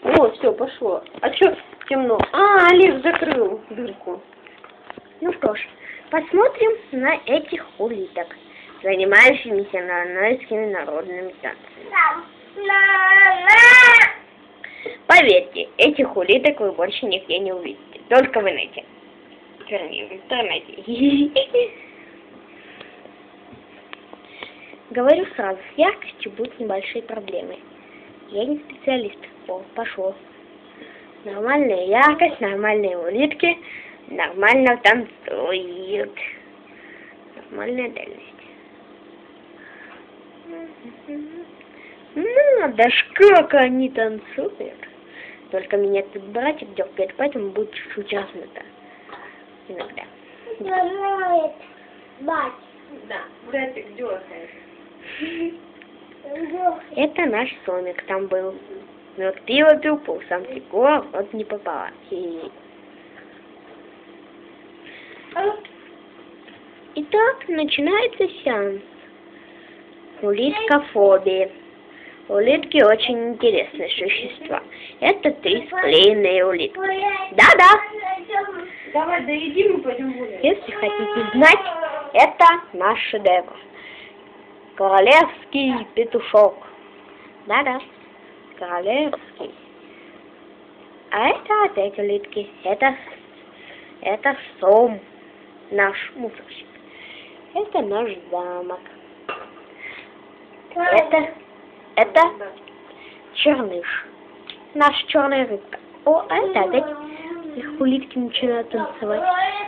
О, все, пошло. А что темно? А, Олег закрыл дырку. Ну что ж, посмотрим на этих улиток, занимающимися нанойскими народными танцами. Поверьте, этих улиток вы больше нигде не увидите, только в инете. Вернее, в интернете. Говорю сразу, с яркостью будут небольшие проблемы. Я не специалист. О, пошло. Нормальная яркость, нормальные улитки, нормально танцуют. Нормальная дальность. Надо ж, как они танцуют. Только меня тут братик дергает, поэтому будет чуть-чуть размыто. Иногда. Да, братик дергает. Это наш сомик там был. Но пиво пил, по усам текло, вот не попало. Итак, начинается сеанс. Улиткофобии. Улитки очень интересные существа. Это 3 склеенные улитки. Да-да. Давай доедим и пойдем гулять. Если хотите знать, это наш шедевр. Королевский петушок. Да-да. Королевский. А это опять улитки. Это сом. Наш мусорщик. Это наш замок. Это черныш. Наш черная рыбка. О, а это опять их улитки начинают танцевать.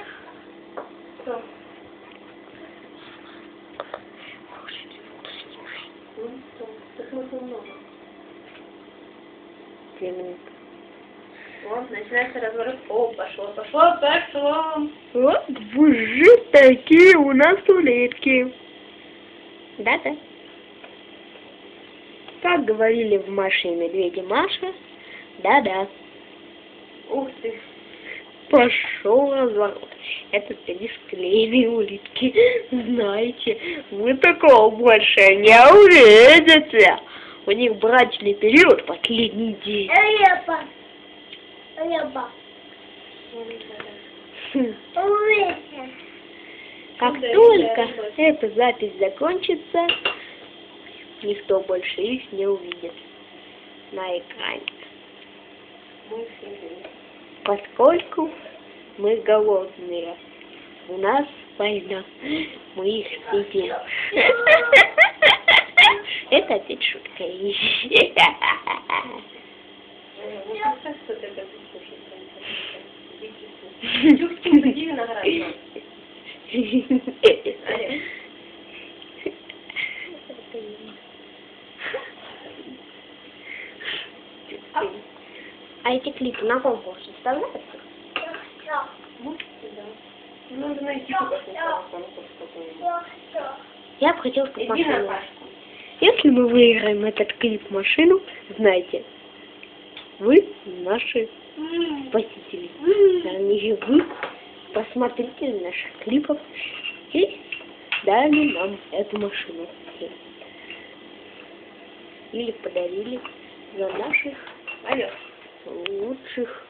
Вот, начинается разворот. О, пошло. Вот уже такие у нас улитки. Да-да. Как говорили в Маше и Медведе Маша, да-да. Ух ты. Пошел разворот. Это 3 склеенные улитки. Знаете, вы такого больше не увидите. У них брачный период последний день. Как только эта запись закончится, никто больше их не увидит на экране. Поскольку мы голодные, у нас война, мы их съедим. Это опять шутка. А эти клипы на конкурс вставляются? Надо найти какой-то конкурс. Я бы хотела, чтобы машину. Если мы выиграем этот клип-машину, знайте, вы наши спасители. Вернее, вы посмотрите наших клипов и дали нам эту машину. Или подарили за наших лучших.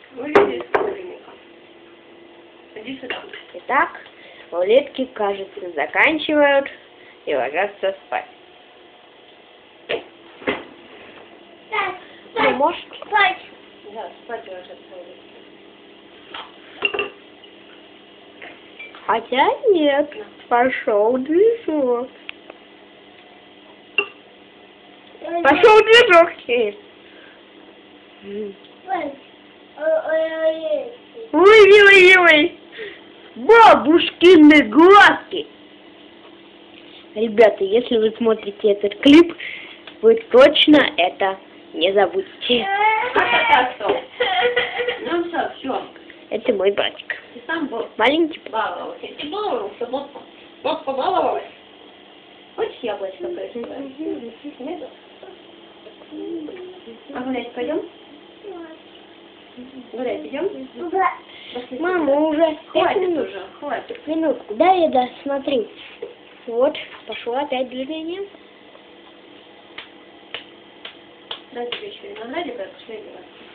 Иди сюда. Итак, улитки, кажется, заканчивают и ложатся спать. Вы можете спать? Да, спать ложатся улитки. Хотя нет, пошел движок. Пошел движок. Ой-ой-ой, бабушкины глазки. Ребята, если вы смотрите этот клип, вы точно это не забудьте. Ну все. Это мой братик. Ты сам был Маленький. баловался. Ты баловался, вот побаловалась. Хочешь яблочко поискать? Нет? А гулять пойдем? Гулять идем? Мама, уже 5 минут. Хватит. Минутку, да, я досмотрю. Вот, пошло опять движение. Дай тебе еще виноградика, я последний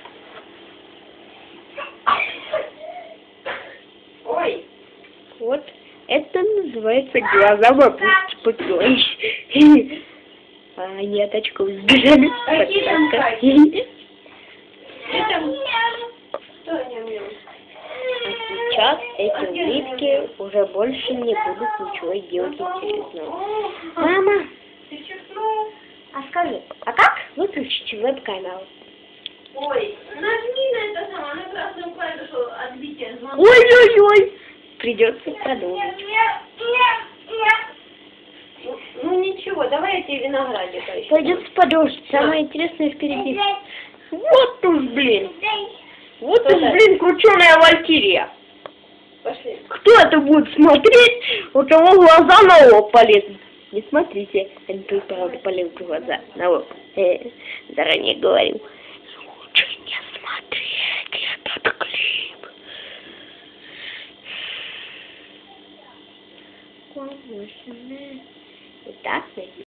раз. Ой! Вот это называется глаза вопусти путой. А они от очков сбежали. Подсказка. Что ням-ням? А сейчас эти улитки уже больше не будут ничего делать интересного. Мама, Ты чихнул? а скажи, а как выключить веб-камеру? Ой, нажми на это самое, на красную клавишу отбитие звонка. Ой-ой-ой! Придется продолжить. Ну ничего, давай я тебе виноградика еще. Придется продолжить. Самое интересное впереди. Вот уж, блин. Вот уж, блин, крученая валькирия. Пошли. Кто это будет смотреть, у того глаза на лоб полезут. Не смотрите, они тут, правда, полезут глаза на лоб. Заранее говорю. Лучше не смотреть этот клип. Итак,